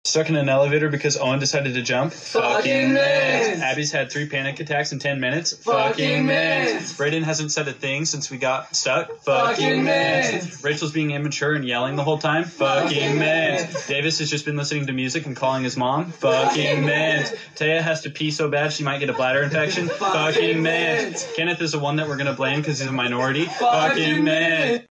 Stuck in an elevator because Owen decided to jump. Fucking mint. Abby's had 3 panic attacks in 10 minutes. Fucking mint. Braden hasn't said a thing since we got stuck. Fucking mint. Rachel's being immature and yelling the whole time. Fucking mint. Davis has just been listening to music and calling his mom. Fucking mint. Taya has to pee so bad she might get a bladder infection. Fucking mint. Kenneth is the one that we're going to blame because he's a minority. Fucking mint.